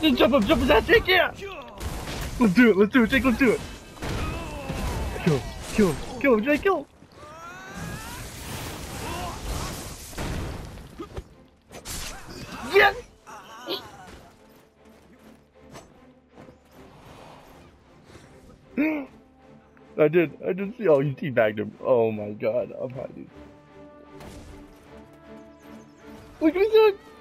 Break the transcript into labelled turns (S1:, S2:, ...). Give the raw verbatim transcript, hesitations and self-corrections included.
S1: Just jump up, jump his ass, Jake, yeah! Let's do it, let's do it, Jake, let's do it! Kill him, kill him, kill him, Jake, kill him! Yes! I did, I did see, oh, you teabagged him. Oh my god, I'm hiding. Look at me,